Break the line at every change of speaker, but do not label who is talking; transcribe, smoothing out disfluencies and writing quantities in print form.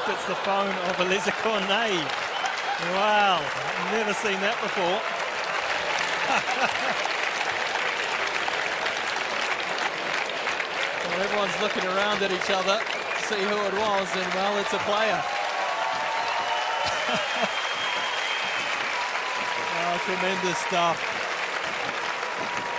suspect it's the phone of Eliza Cornet. Wow, never seen that before. Well, everyone's looking around at each other to see who it was, and well, it's a player. Oh, tremendous stuff.